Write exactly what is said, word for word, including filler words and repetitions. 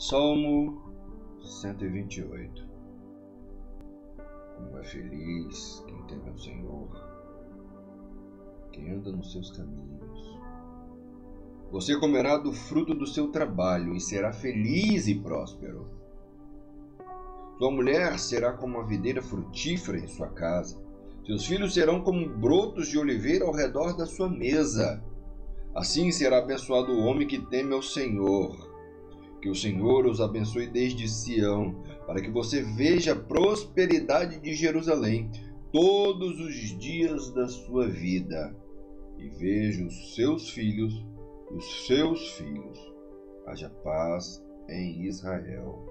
Salmo cento e vinte e oito. Como é feliz quem teme ao Senhor, quem anda nos seus caminhos. Você comerá do fruto do seu trabalho e será feliz e próspero. Sua mulher será como uma videira frutífera em sua casa. Seus filhos serão como brotos de oliveira ao redor da sua mesa. Assim será abençoado o homem que teme ao Senhor. Que o Senhor os abençoe desde Sião, para que você veja a prosperidade de Jerusalém todos os dias da sua vida, e veja os seus filhos, os seus filhos. Haja paz em Israel.